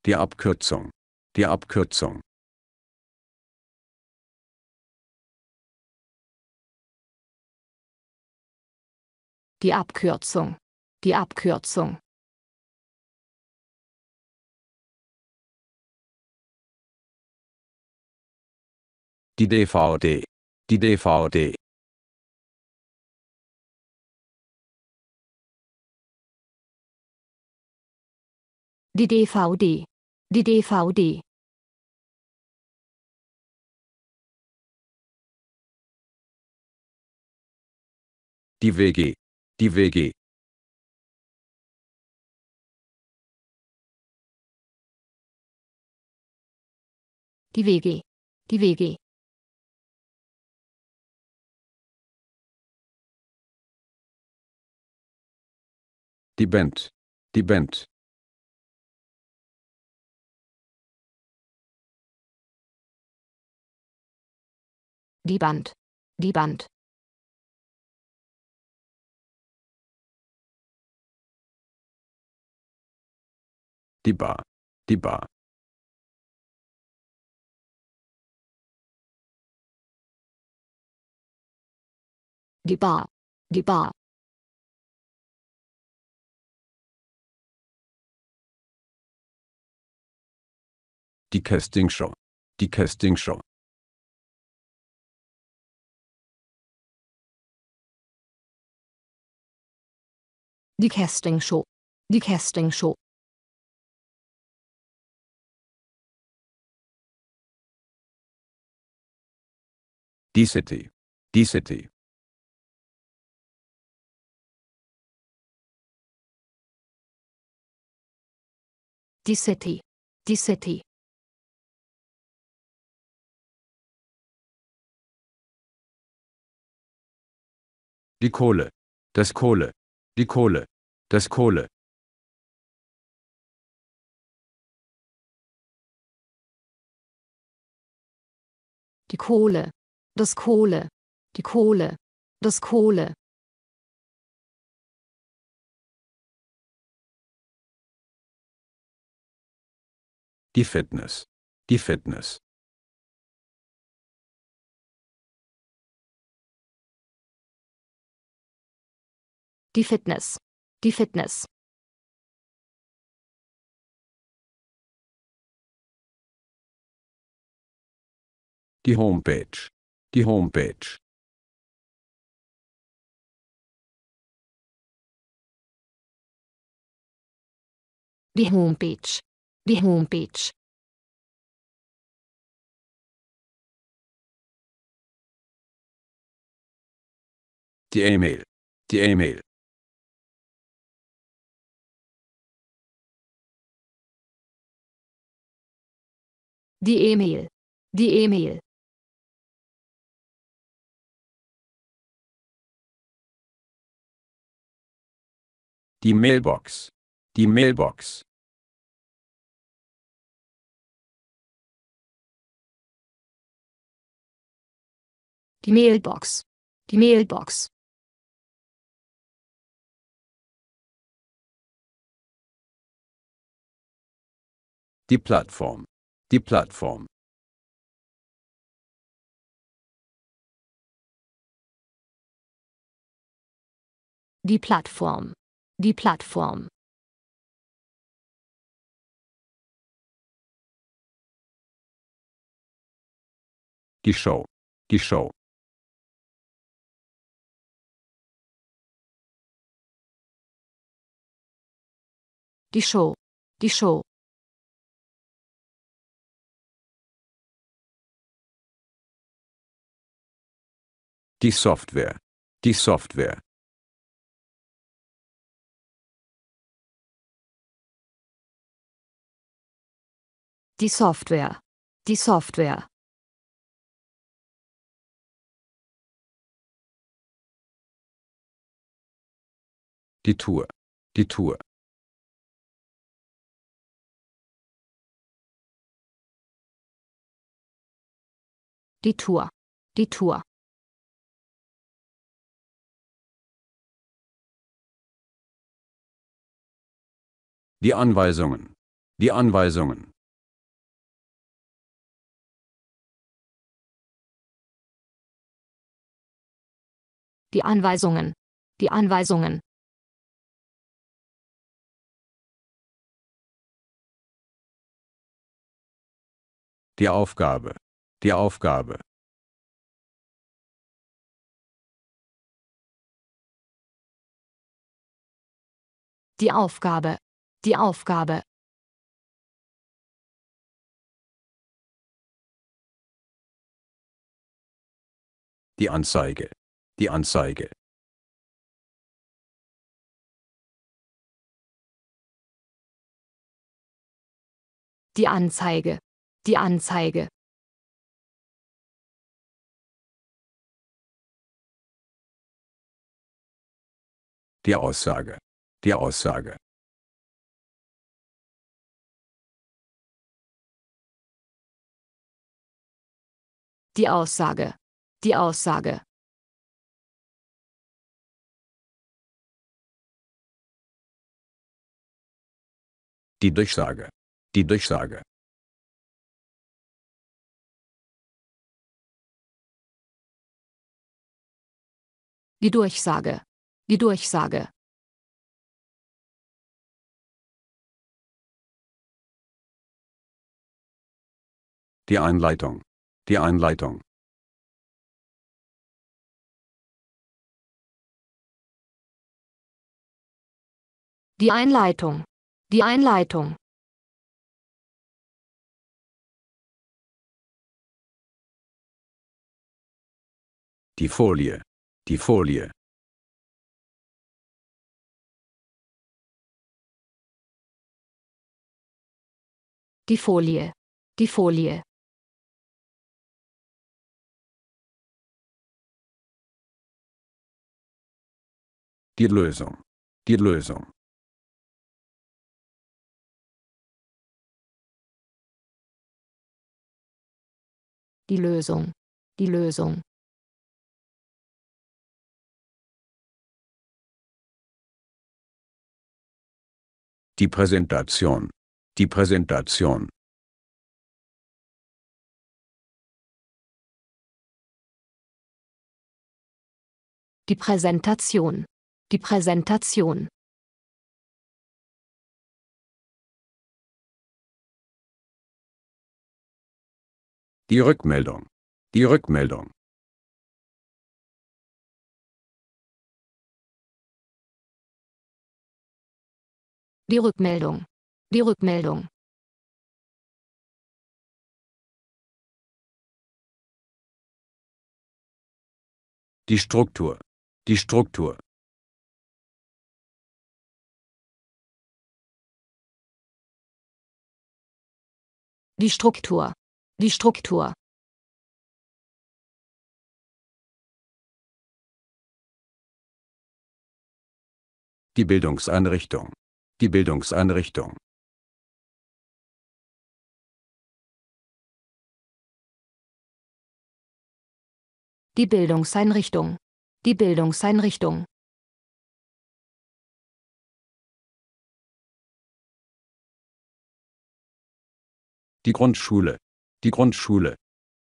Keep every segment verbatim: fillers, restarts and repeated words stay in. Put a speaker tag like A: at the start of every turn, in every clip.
A: Die Abkürzung. Die Abkürzung.
B: Die Abkürzung. Die Abkürzung.
A: Die D V D. Die D V D.
B: Die D V D. Die D V D.
A: Die W G. Die W G.
B: Die W G. Die W G.
A: Die Band. Die Band.
B: Die Band. Die Band.
A: Die Bar. Die Bar.
B: Die Bar. Die Bar.
A: Die Castingshow. Die Castingshow.
B: Die Castingshow. Die Castingshow.
A: Die City. Die City.
B: Die City. Die City.
A: Die Kohle. Das Kohle. Die Kohle. Das Kohle.
B: Die Kohle. Das Kohle. Die Kohle. Das Kohle.
A: Die Fitness. Die Fitness.
B: Die Fitness. Die Fitness.
A: Die Homepage. Die Homepage.
B: Die Homepage. Die Homepage.
A: Die E-Mail. Die E-Mail.
B: Die E-Mail. Die E-Mail.
A: Die Mailbox. Die Mailbox.
B: Die Mailbox. Die Mailbox.
A: Die Plattform. Die Plattform.
B: Die Plattform. Die Plattform.
A: Die Show. Die Show.
B: Die Show. Die Show.
A: Die Software. Die Software.
B: Die Software. Die Software.
A: Die Tour. Die Tour.
B: Die Tour. Die Tour.
A: Die Anweisungen. Die Anweisungen.
B: Die Anweisungen. Die Anweisungen.
A: Die Aufgabe. Die Aufgabe.
B: Die Aufgabe. Die Aufgabe.
A: Die Anzeige. Die Anzeige.
B: Die Anzeige. Die Anzeige.
A: Die Aussage. Die Aussage.
B: Die Aussage. Die Aussage.
A: Die Durchsage. Die Durchsage.
B: Die Durchsage. Die Durchsage.
A: Die Einleitung. Die Einleitung.
B: Die Einleitung. Die Einleitung.
A: Die Folie. Die Folie.
B: Die Folie. Die Folie.
A: Die Lösung. Die Lösung.
B: Die Lösung. Die Lösung.
A: Die Präsentation. Die Präsentation.
B: Die Präsentation. Die Präsentation.
A: Die Rückmeldung. Die Rückmeldung.
B: Die Rückmeldung. Die Rückmeldung.
A: Die Struktur. Die Struktur.
B: Die Struktur. Die Struktur.
A: Die Bildungseinrichtung. Die Bildungseinrichtung.
B: Die Bildungseinrichtung. Die Bildungseinrichtung.
A: Die Grundschule. Die Grundschule.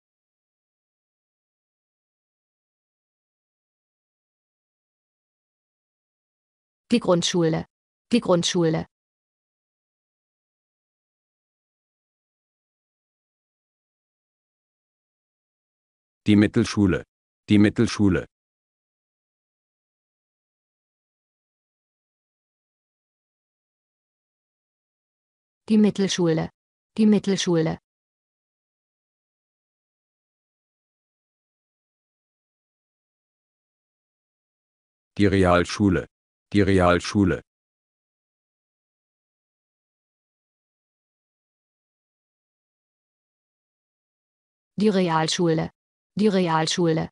B: Die Grundschule. Die Grundschule.
A: Die Mittelschule. Die Mittelschule.
B: Die Mittelschule. Die Mittelschule.
A: Die Realschule. Die Realschule.
B: Die Realschule. Die Realschule.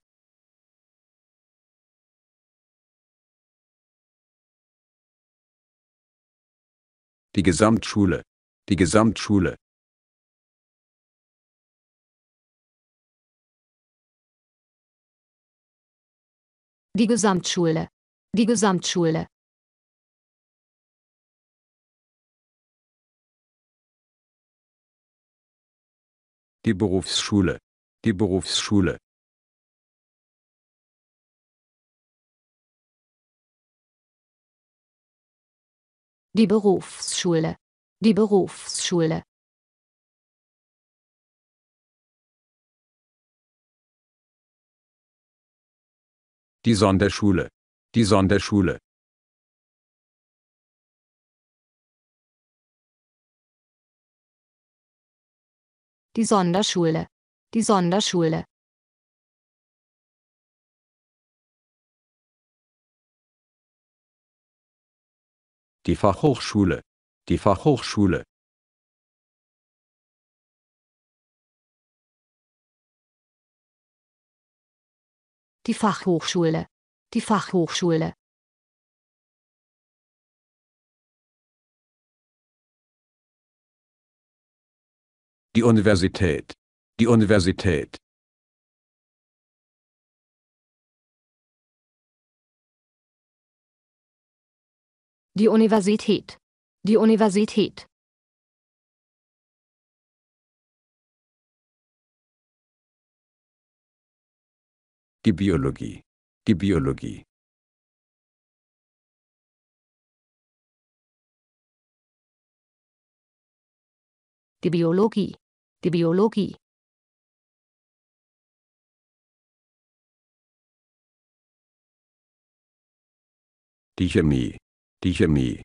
A: Die Gesamtschule. Die Gesamtschule.
B: Die Gesamtschule. Die Gesamtschule.
A: Die Berufsschule. Die Berufsschule.
B: Die Berufsschule. Die Berufsschule.
A: Die Sonderschule. Die Sonderschule.
B: Die Sonderschule. Die Sonderschule.
A: Die Fachhochschule. Die Fachhochschule.
B: Die Fachhochschule. Die Fachhochschule.
A: Die Universität. Die Universität.
B: Die Universität. Die Universität.
A: Die Biologie. Die Biologie.
B: Die Biologie. Die Biologie.
A: Die Chemie. Die Chemie.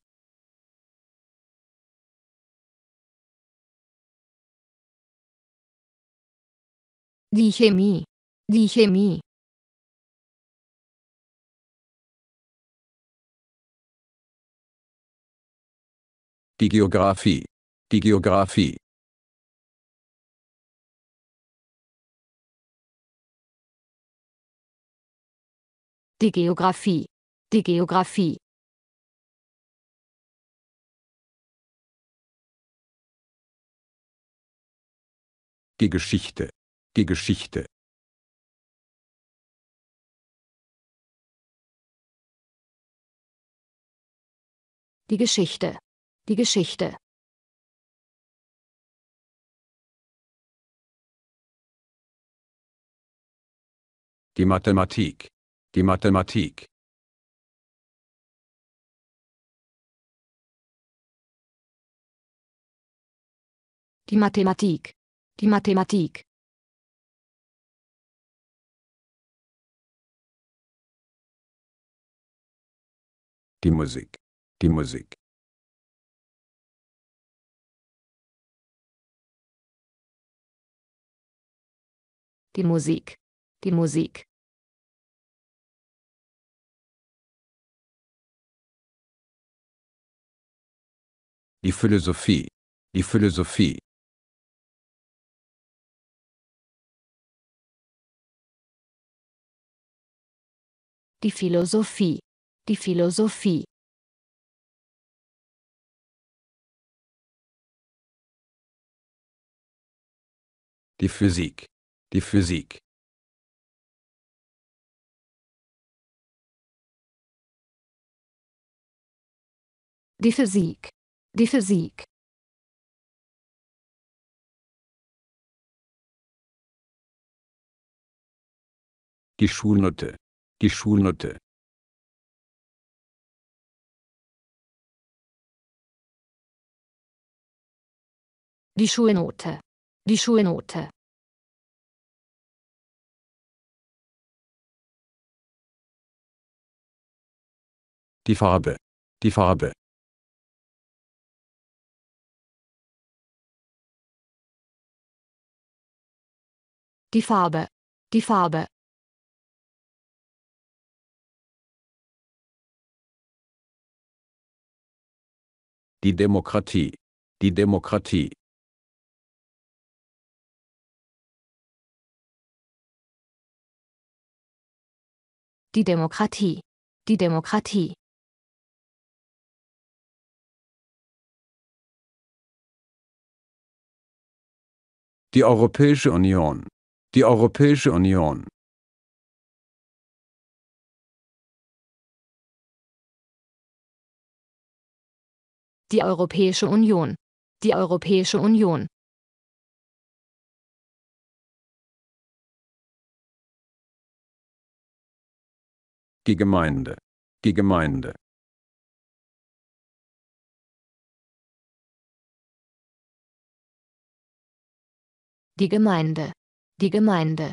B: Die Chemie. Die Chemie.
A: Die Geographie. Die Geographie.
B: Die Geographie. Die Geographie.
A: Die Geschichte. Die Geschichte.
B: Die Geschichte. Die Geschichte.
A: Die Mathematik. Die Mathematik.
B: Die Mathematik. Die Mathematik.
A: Die Musik. Die Musik.
B: Die Musik. Die Musik.
A: Die Philosophie. Die Philosophie.
B: Die Philosophie. Die Philosophie.
A: Die Physik. Die Physik.
B: Die Physik. Die Physik.
A: Die Schulnote. Die Schulnote.
B: Die Schulnote. Die Schulnote.
A: Die Farbe. Die Farbe.
B: Die Farbe. Die Farbe.
A: Die Demokratie. Die Demokratie.
B: Die Demokratie. Die Demokratie.
A: Die Europäische Union. Die Europäische Union.
B: Die Europäische Union. Die Europäische Union.
A: Die Gemeinde. Die Gemeinde.
B: Die Gemeinde. Die Gemeinde.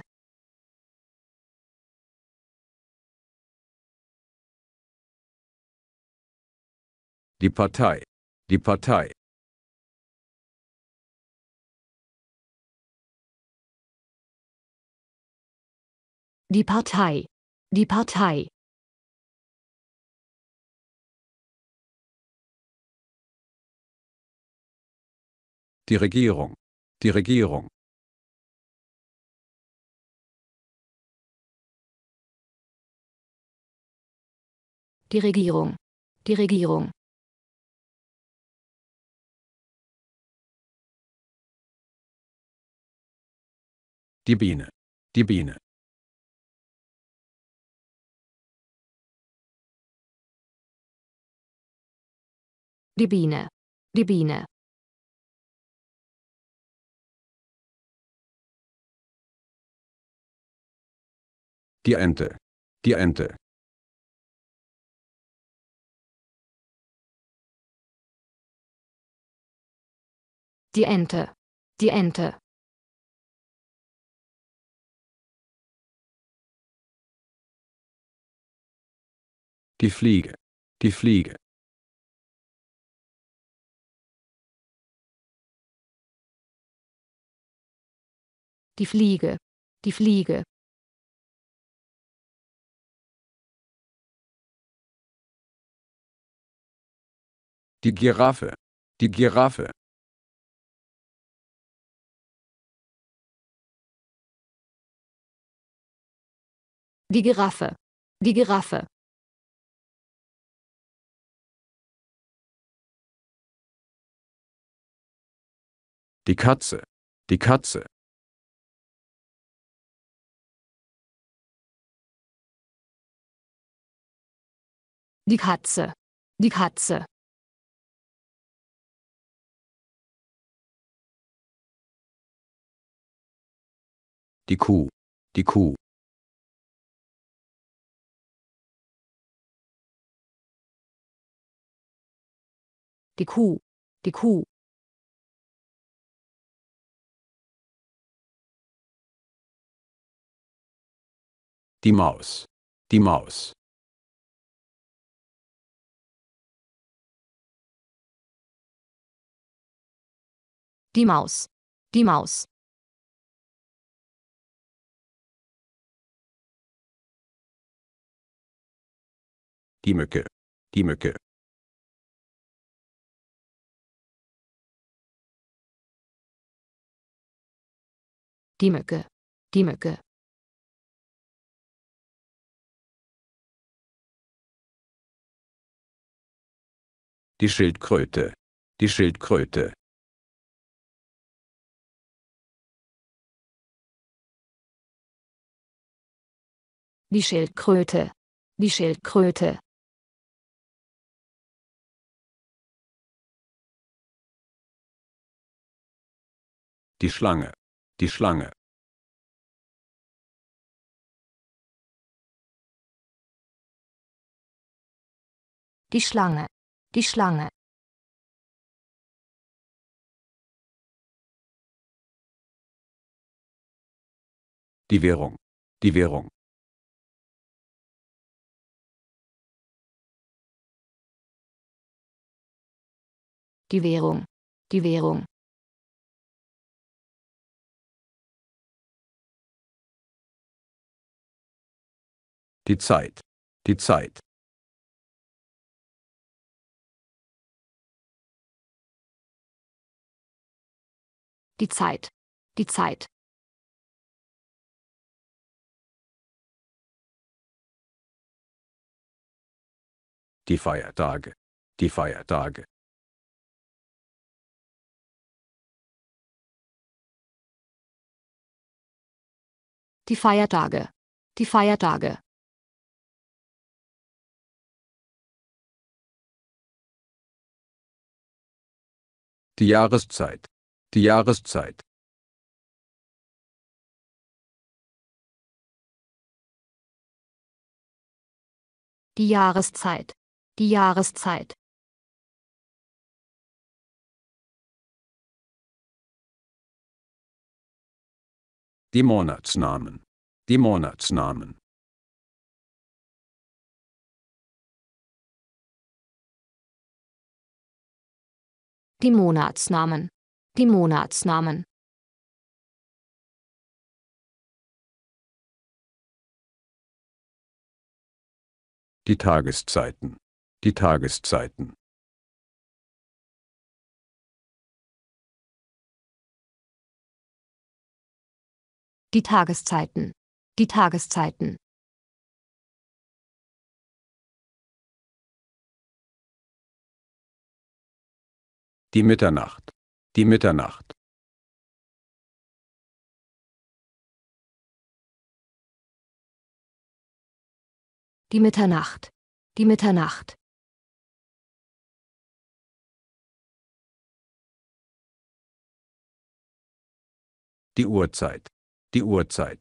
A: Die Partei. Die Partei.
B: Die Partei. Die Partei.
A: Die Regierung. Die Regierung.
B: Die Regierung. Die Regierung.
A: Die Biene. Die Biene.
B: Die Biene. Die Biene.
A: Die Ente. Die Ente.
B: Die Ente. Die Ente.
A: Die Fliege. Die Fliege.
B: Die Fliege. Die Fliege.
A: Die Giraffe. Die Giraffe.
B: Die Giraffe. Die Giraffe.
A: Die Katze. Die Katze.
B: Die Katze. Die Katze.
A: Die Kuh. Die Kuh.
B: Die Kuh. Die Kuh.
A: Die Maus. Die Maus.
B: Die Maus. Die Maus.
A: Die Mücke. Die Mücke.
B: Die Mücke. Die Mücke.
A: Die Schildkröte. Die Schildkröte.
B: Die Schildkröte. Die Schildkröte.
A: Die Schlange. Die Schlange.
B: Die Schlange. Die Schlange.
A: Die Währung. Die Währung.
B: Die Währung. Die Währung.
A: Die Zeit. Die Zeit.
B: Die Zeit. Die Zeit.
A: Die Feiertage. Die Feiertage.
B: Die Feiertage. Die Feiertage.
A: Die Jahreszeit. Die Jahreszeit.
B: Die Jahreszeit. Die Jahreszeit.
A: Die Monatsnamen. Die Monatsnamen.
B: Die Monatsnamen. Die Monatsnamen.
A: Die Tageszeiten. Die Tageszeiten.
B: Die Tageszeiten. Die Tageszeiten.
A: Die Mitternacht. Die Mitternacht.
B: Die Mitternacht. Die Mitternacht.
A: Die Uhrzeit. Die Uhrzeit.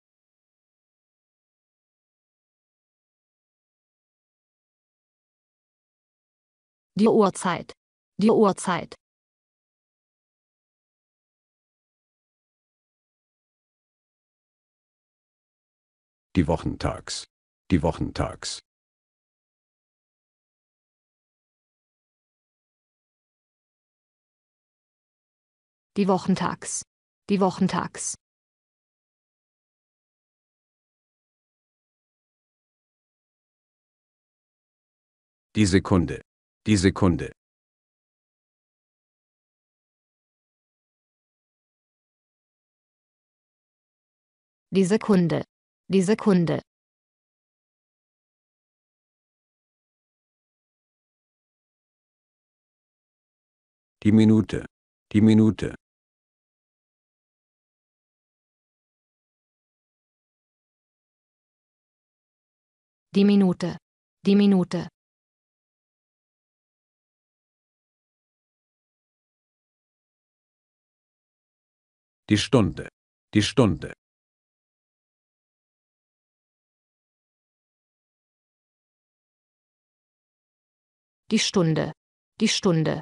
B: Die Uhrzeit. Die Uhrzeit.
A: Die Wochentags. Die Wochentags.
B: Die Wochentags. Die Wochentags.
A: Die Sekunde. Die Sekunde.
B: Die Sekunde. Die Sekunde.
A: Die Minute. Die Minute.
B: Die Minute. Die Minute.
A: Die Stunde. Die Stunde.
B: Die Stunde. Die Stunde.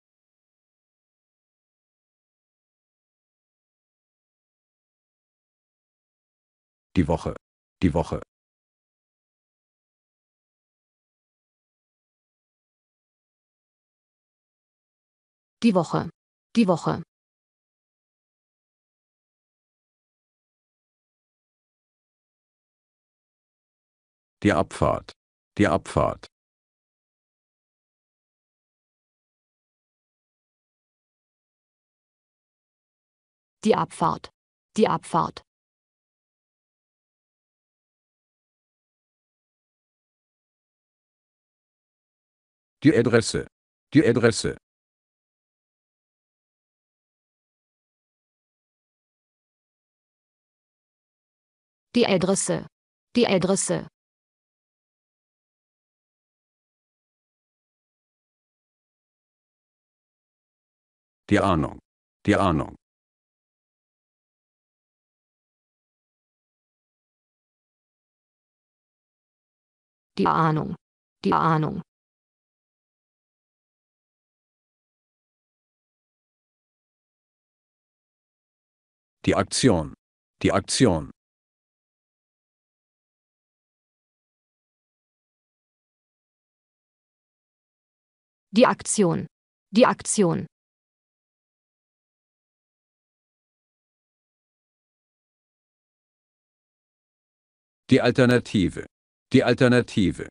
A: Die Woche. Die Woche.
B: Die Woche. Die Woche.
A: Die Abfahrt. Die Abfahrt.
B: Die Abfahrt. Die Abfahrt.
A: Die Adresse. Die Adresse.
B: Die Adresse. Die Adresse.
A: Die Ahnung. Die Ahnung.
B: Die Ahnung. Die Ahnung.
A: Die Aktion. Die Aktion.
B: Die Aktion. Die Aktion.
A: Die Alternative. Die Alternative.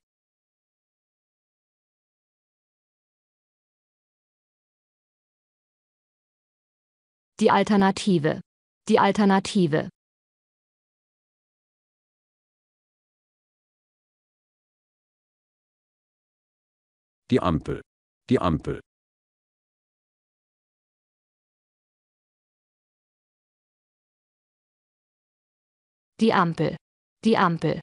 B: Die Alternative. Die Alternative.
A: Die Ampel. Die Ampel.
B: Die Ampel. Die Ampel.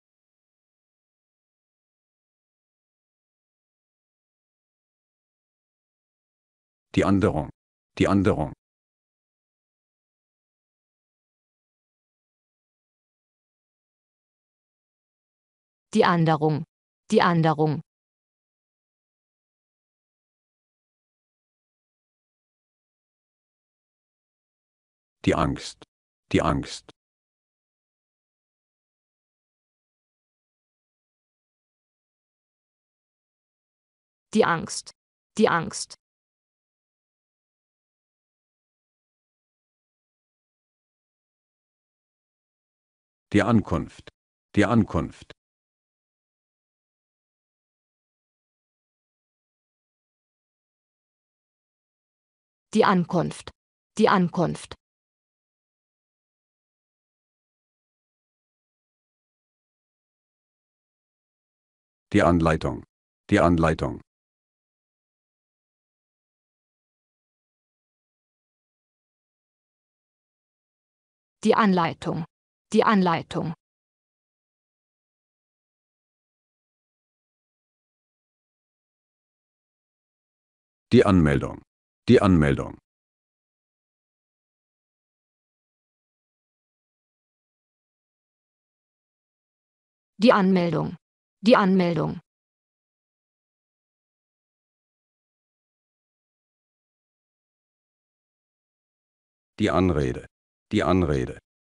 A: Die Anderung. Die Anderung.
B: Die Anderung. Die Anderung.
A: Die Angst. Die Angst.
B: Die Angst. Die Angst.
A: Die Ankunft. Die Ankunft.
B: Die Ankunft. Die Ankunft.
A: Die Anleitung. Die Anleitung.
B: Die Anleitung. Die Anleitung.
A: Die Anmeldung. Die Anmeldung.
B: Die Anmeldung. Die Anmeldung.
A: Die Anrede. Die Anrede.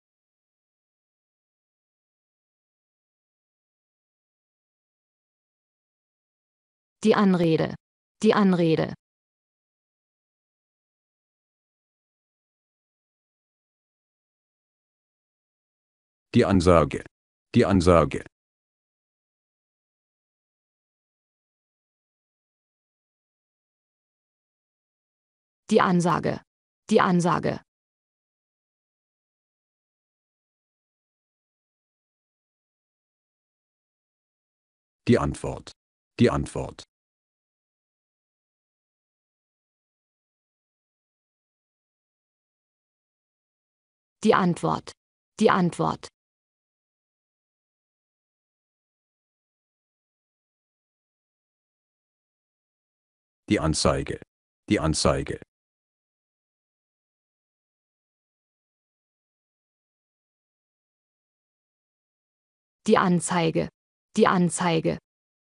B: Die Anrede. Die Anrede.
A: Die Ansage. Die Ansage.
B: Die Ansage. Die Ansage.
A: Die Antwort. Die Antwort.
B: Die Antwort. Die Antwort.
A: Die Anzeige. Die Anzeige.
B: Die Anzeige. Die Anzeige.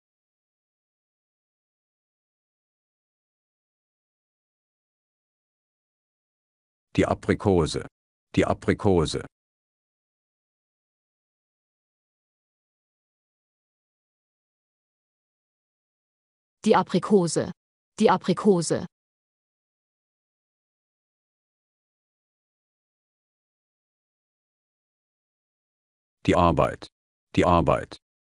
A: Die Aprikose. Die Aprikose.
B: Die Aprikose. Die Aprikose.
A: Die Arbeit. Die Arbeit.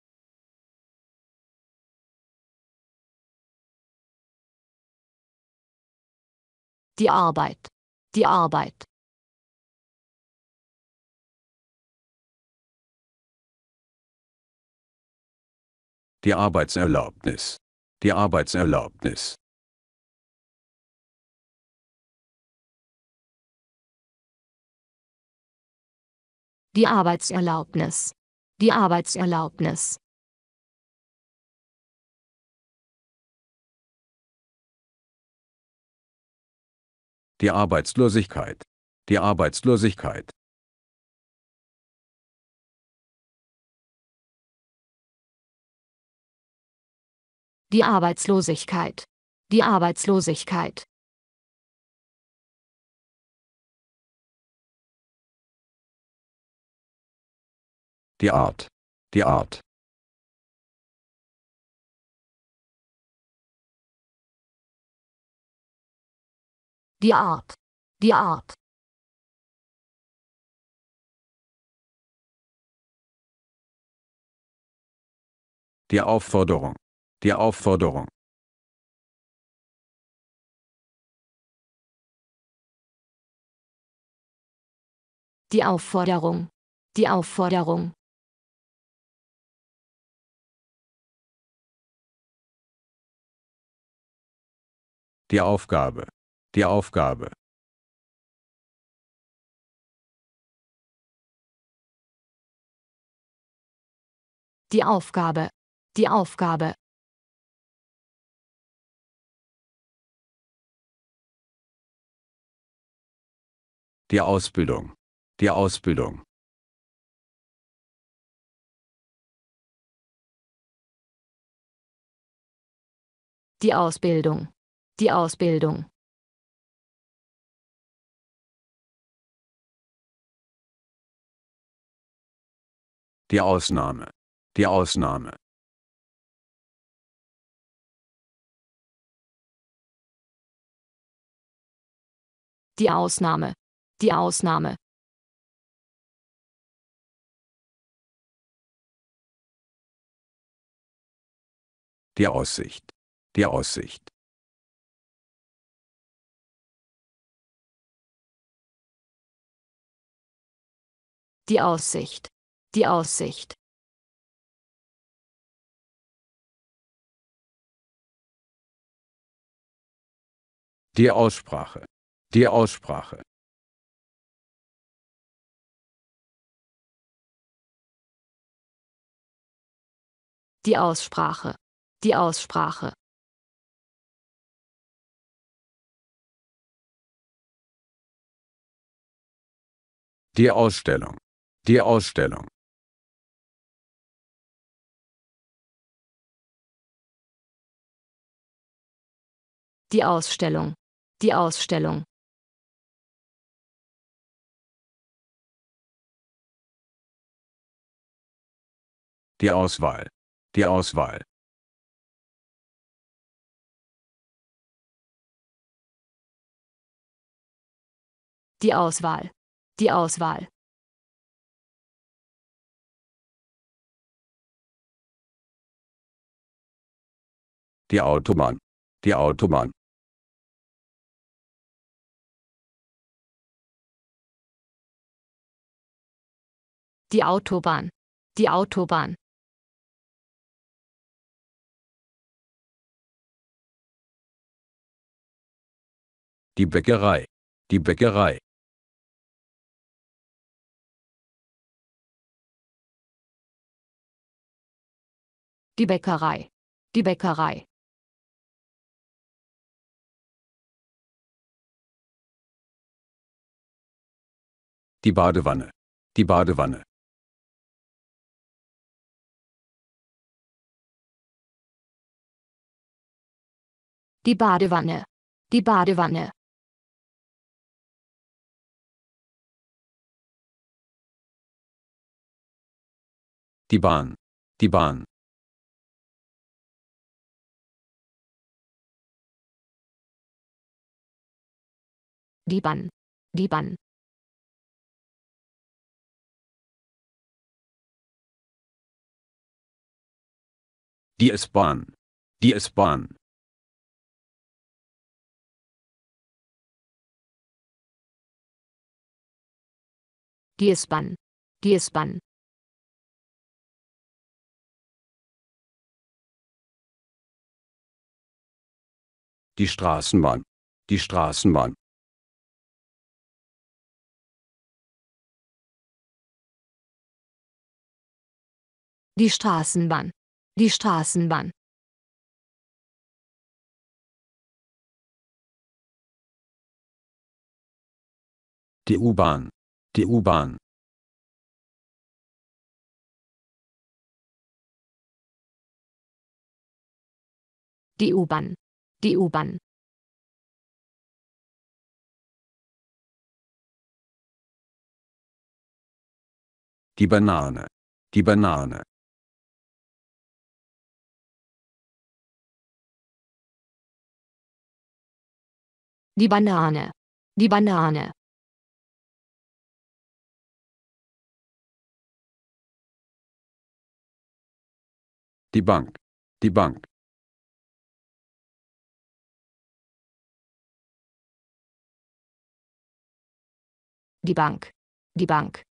B: Die Arbeit. Die Arbeit.
A: Die Arbeitserlaubnis. Die Arbeitserlaubnis.
B: Die Arbeitserlaubnis. Die Arbeitserlaubnis.
A: Die Arbeitslosigkeit. Die Arbeitslosigkeit.
B: Die Arbeitslosigkeit. Die Arbeitslosigkeit.
A: Die Art. Die Art.
B: Die Art. Die Art.
A: Die Aufforderung. Die Aufforderung.
B: Die Aufforderung. Die Aufforderung.
A: Die Aufgabe. Die Aufgabe.
B: Die Aufgabe. Die Aufgabe.
A: Die Ausbildung. Die Ausbildung.
B: Die Ausbildung. Die Ausbildung.
A: Die Ausnahme. Die Ausnahme.
B: Die Ausnahme. Die Ausnahme.
A: Die Aussicht. Die Aussicht.
B: Die Aussicht. Die Aussicht.
A: Die Aussprache. Die Aussprache.
B: Die Aussprache. Die Aussprache.
A: Die Ausstellung. Die Ausstellung.
B: Die Ausstellung. Die Ausstellung.
A: Die Auswahl. Die Auswahl.
B: Die Auswahl. Die Auswahl.
A: Die Autobahn. Die Autobahn.
B: Die Autobahn. Die Autobahn.
A: Die Bäckerei. Die Bäckerei.
B: Die Bäckerei. Die Bäckerei.
A: Die Badewanne. Die Badewanne.
B: Die Badewanne. Die Badewanne.
A: Die Bahn. Die Bahn.
B: Die Bahn. Die Bahn.
A: Die S-Bahn. Die S-Bahn.
B: Die S-Bahn. Die S-Bahn.
A: Die Straßenbahn. Die Straßenbahn.
B: Die Straßenbahn. Die Straßenbahn.
A: Die U-Bahn. Die U-Bahn.
B: Die U-Bahn. Die U-Bahn.
A: Die Banane. Die Banane.
B: Die Banane. Die Banane.
A: Die Bank. Die Bank.
B: Die Bank. Die Bank.